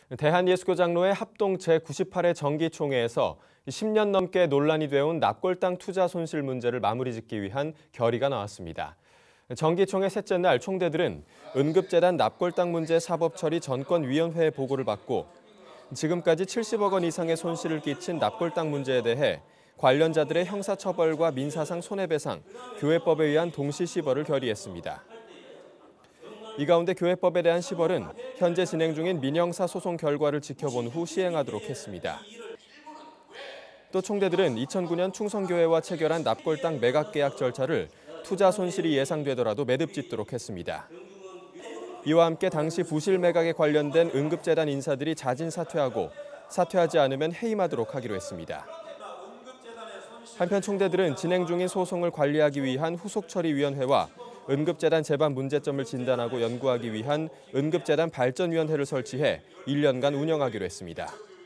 대한예수교장로회 합동 제98회 정기총회에서 10년 넘게 논란이 되어온 납골당 투자 손실 문제를 마무리짓기 위한 결의가 나왔습니다. 정기총회 셋째 날 총대들은 은급재단 납골당 문제 사법처리 전권위원회의 보고를 받고 지금까지 70억 원 이상의 손실을 끼친 납골당 문제에 대해 관련자들의 형사처벌과 민사상 손해배상, 교회법에 의한 동시시벌을 결의했습니다. 이 가운데 교회법에 대한 시벌은 현재 진행 중인 민형사 소송 결과를 지켜본 후 시행하도록 했습니다. 또 총대들은 2009년 충성교회와 체결한 납골당 매각계약 절차를 투자 손실이 예상되더라도 매듭짓도록 했습니다. 이와 함께 당시 부실 매각에 관련된 은급재단 인사들이 자진 사퇴하고 사퇴하지 않으면 해임하도록 하기로 했습니다. 한편 총대들은 진행 중인 소송을 관리하기 위한 후속처리위원회와 은급재단 재반 문제점을 진단하고 연구하기 위한 은급재단 발전위원회를 설치해 1년간 운영하기로 했습니다.